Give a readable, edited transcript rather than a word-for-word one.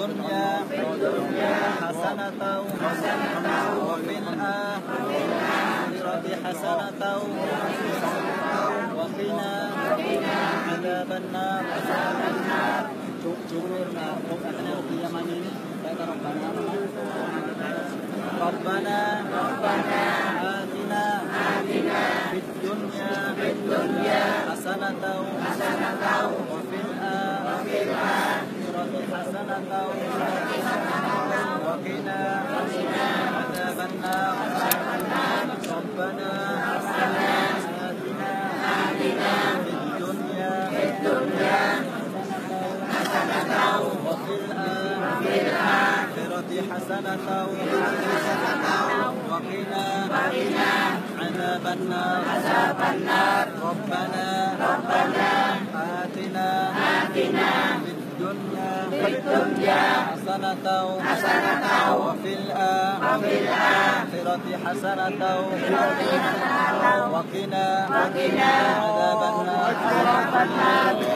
الدنيا حسنة وفي الآخرة حسنة وقنا عذاب النار. ربنا آتنا في الدنيا حسنة وفي الآخرة حسنة وقنا عذاب النار. ربنا آتنا في الدنيا حسنة وفي الآخرة حسنة وقنا عذاب النار. ربنا آتنا في الدنيا حسنة وفي الآخرة حسنة وقنا عذاب النار.